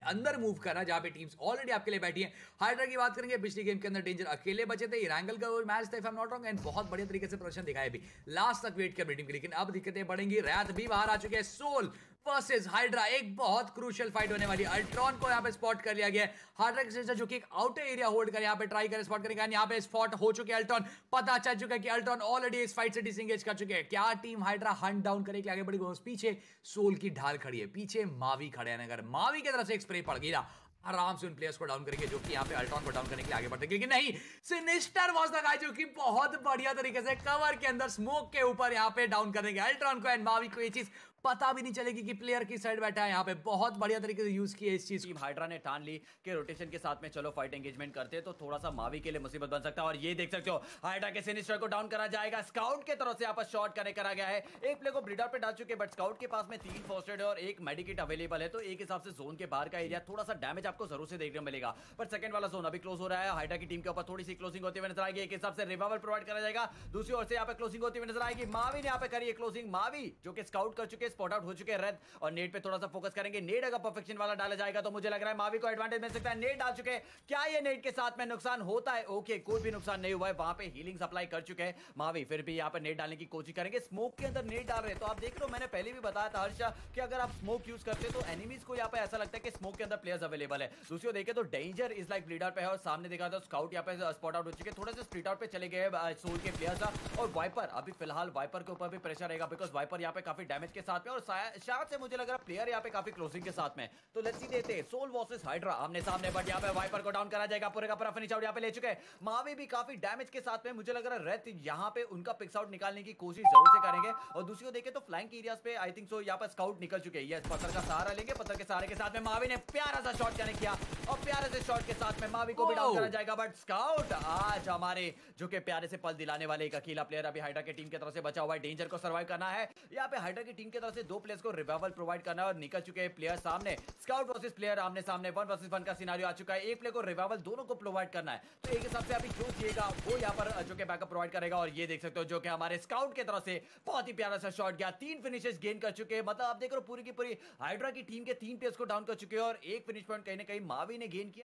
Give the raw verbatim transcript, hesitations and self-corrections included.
अंदर मूव करना, जहां पे टीम्स ऑलरेडी आपके लिए बैठी हैं। हाइड्रा की बात करेंगे, पिछली गेम के अंदर डेंजर अकेले बचे थे, इरांगल का मैच था if I am not wrong, and बहुत बढ़िया तरीके से प्रदर्शन दिखाया भी लास्ट तक वेट कर टीम की। लेकिन अब दिक्कतें बढ़ेंगी, रैथ भी बाहर आ चुके हैं। सोल वर्सेस हाइड्रा, एक बहुत क्रूशियल फाइट होने वाली है। अल्ट्रॉन को यहाँ पे स्पॉट कर लिया गया है। हाइड्रा के सेंसर जो कि एक आउटर एरिया होल्ड कर यहाँ पे ट्राई करे स्पॉट करेगा, यहाँ पे स्पॉट हो चुके हैं अल्ट्रॉन। पता चल चुका है कि अल्ट्रॉन ऑलरेडी इस फाइट से डिसएंगेज कर चुके हैं। क्या टीम हाइड्रा हंट डाउन करे कि आगे बढ़ी? पीछे सोल की ढाल खड़ी है, पीछे मावी खड़े हैं। अगर मावी की तरफ से एक स्प्रे पड़ गई ना, आराम से उन प्लेयर्स को डाउन करेंगे जो कि यहाँ पे अल्ट्रॉन को डाउन करने के लिए आगे बढ़ते हैं। लेकिन नहीं, सिनिस्टर वॉज द गाय जो कि बहुत बढ़िया तरीके से कवर के अंदर स्मोक के ऊपर यहाँ पे डाउन करेंगे अल्ट्रॉन को, एंड मावी को ये चीज पता भी नहीं चलेगी कि प्लेयर की साइड बैठा है। यहाँ पे बहुत बढ़िया तरीके से यूज किया इस चीज। टीम हाइड्रा ने ठान ली कि रोटेशन के साथ में चलो फाइट एंगेजमेंट करते हैं, तो थोड़ा सा मावी के लिए मुसीबत बन सकता है। और ये देख सकते हो हाइड्रा के सिनिस्टर को डाउन करा जाएगा, स्काउट के तरफ से यहाँ पर शॉट कनेक्ट करा गया है। एक प्ले को ब्रीडर पे डाल चुके, बट स्काउट के पास में तीन फर्स्ट एड और एक मेडिकेट अवेलेबल है, तो एक हिसाब से जोन के बाहर का एरिया थोड़ा सा डैमेज आपको जरूर से देखने को मिलेगा। पर सेकंड वाला जोन अभी क्लोज हो रहा है, हाइड्रा की टीम के ऊपर थोड़ी सी क्लोजिंग होती हुई नजर आएगी। एक हिसाब से रिवाइवल प्रोवाइड करा जाएगा, दूसरी ओर से यहाँ पे क्लोजिंग होती हुई नजर आएगी। मावी ने यहाँ पे करी है क्लोजिंग, मावी जो कि स्काउट कर चुके, स्पॉट आउट हो चुके हैं और नेट पे थोड़ा सा फोकस करेंगे। नेट अगर परफेक्शन वाला डाला जाएगा तो मुझे लग रहा है मावी को एडवांटेज मिल सकता है। नेट डाल चुके हैं, क्या ये नेट के साथ में नुकसान होता है? ओके, कोई भी नुकसान नहीं हुआ है, वहां पे हीलिंग सप्लाई कर चुके हैं मावी। फिर भी यहाँ पे नेट डालने की कोशिश करेंगे, स्मोक के अंदर नेट डाल रहे हैं। तो आप देख रहे हो, मैंने पहले भी बताया था हर्षा कि अगर आप स्मोक यूज करते हो तो एनिमीज को यहाँ पे ऐसा लगता है कि स्मोक के अंदर प्लेयर्स अवेलेबल है। दूसरी ओर देखे तो डेंजर इज लाइक ब्लीडर पे है और सामने देखा तो स्काउट यहाँ पे स्पॉट आउट हो चुके, थोड़े से स्प्लिट आउट पे चले गए सोल के प्लेयर्स। और वाइपर अभी फिलहाल वाइपर के ऊपर भी प्रेशर रहेगा, बिकॉज वाइपर यहाँ पे काफी डैमेज के साथ में, और शायद से मुझे लग रहा है प्लेयर यहाँ पे काफी क्लोजिंग के साथ में। तो लेट्स सी देते हैं सोल वर्सेस हाइड्रा आमने सामने, बट यहाँ पे वाइपर को डाउन करा जाएगा, पूरे का पूरा फिनिश आउट यहाँ पे ले चुके हैं। मावी भी काफी डैमेज के साथ में, मुझे लग रहा है रेथ यहाँ पे उनका पिक्स आउट निकालने की कोशिश जरूर से करेंगे। और दूसरी ओर देखें तो फ्लैंक एरियाज पे आई थिंक सो यहाँ पर स्काउट निकल चुके हैं। यस, पत्थर का सहारा लेंगे, पत्थर के सहारे के साथ में मावी ने प्यारा सा शॉट कनेक्ट किया और प्यारे से शॉट के साथ में मावी को भी डाउन करा जाएगा। बट स्काउट आज हमारे जो कि प्यारे से पल दिलाने वाले एक अकेला प्लेयर अभी हाइड्रा की टीम की तरफ से बचा हुआ है। डेंजर को सर्वाइव करना है, यहाँ पे हाइड्रा की टीम की तरफ से दो प्लेयर्स को रिवाइवल प्रोवाइड करना है और निकल चुके हैं प्लेयर सामने। स्काउट वर्सेस प्लेयर आमने सामने, वन वर्सेस वन का सिनेरियो आ चुका है। एक प्लेयर को रिवाइवल दोनों को प्रोवाइड करना है, तो एक हिसाब से अभी जो जिएगा वो यहाँ पर जो कि बैकअप प्रोवाइड करेगा। और ये देख सकते हो जो कि हमारे स्काउट की तरफ से बहुत ही प्यारा सा शॉट गया, तीन फिनिशेस गेन कर चुके हैं। मतलब आप देख रहे हो पूरी की पूरी हाइड्रा की टीम के तीन प्लेयर्स को डाउन कर चुके हैं और एक फिनिश पॉइंट कहीं ना कहीं मावी ने गेन किया।